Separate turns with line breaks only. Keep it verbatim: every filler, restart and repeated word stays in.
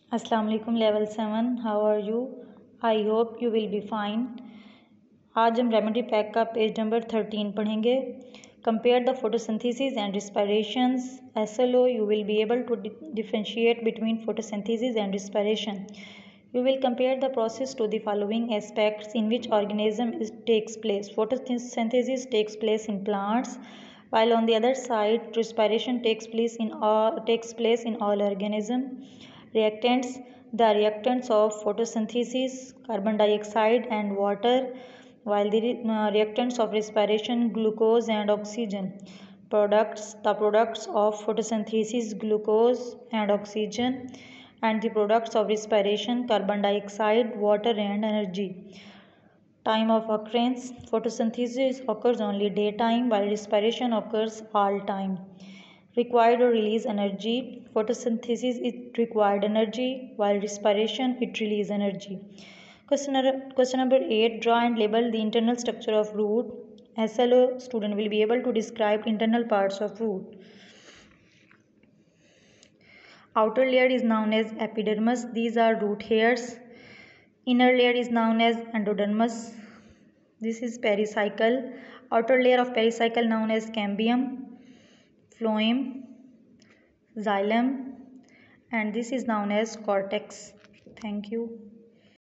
अस्सलाम वालेकुम level seven, how are you? I hope you will be fine. आज हम रेमेडी पैक का पेज नंबर थर्टीन पढ़ेंगे। Compare the photosynthesis and respirations. S L O you will be able to differentiate between photosynthesis and respiration. You will compare the process to the following aspects in which organism is, takes place. Photosynthesis takes place in plants, while on the other side, respiration takes place in all, takes place in all organisms. Reactants: the reactants of photosynthesis, carbon dioxide and water, while the uh, reactants of respiration, glucose and oxygen. Products: the products of photosynthesis, glucose and oxygen, and the products of respiration, carbon dioxide, water and energy. Time of occurrence: photosynthesis occurs only daytime, while respiration occurs all time. Required or release energy: photosynthesis it required energy, while respiration it release energy. Question, question number eight. Draw and label the internal structure of root. S L O student will be able to describe internal parts of root. Outer layer is known as epidermis. These are root hairs. Inner layer is known as endodermis. This is pericycle. Outer layer of pericycle known as cambium, phloem, xylem, and this is known as cortex. Thank you.